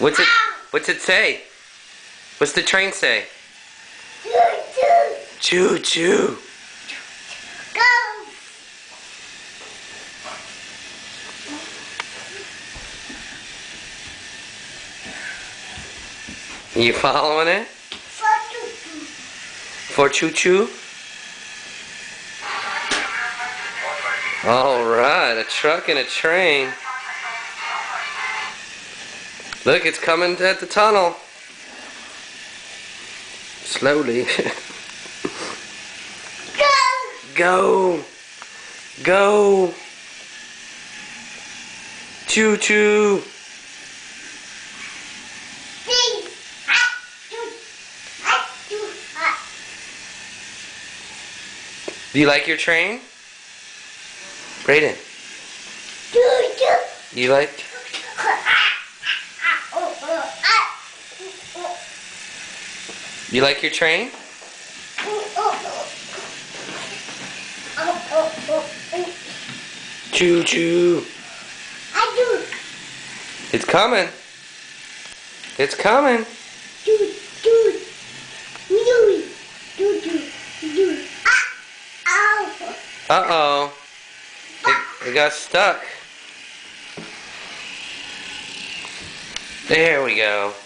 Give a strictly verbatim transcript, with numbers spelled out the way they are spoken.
What's it what's it say? What's the train say? Choo choo. Choo choo. Go. You following it? For choo choo. For choo choo? Alright, a truck and a train. Look, it's coming at the tunnel. Slowly. Go. Go. Go. Choo choo. Sing. Ah, choo. Ah, choo. Ah. Do you like your train? Brayden, Choo choo. you like? You like your train? Choo choo. I do. It's coming. It's coming. Do do do do do do. Ah! Ow! Uh-oh. It, it got stuck. There we go.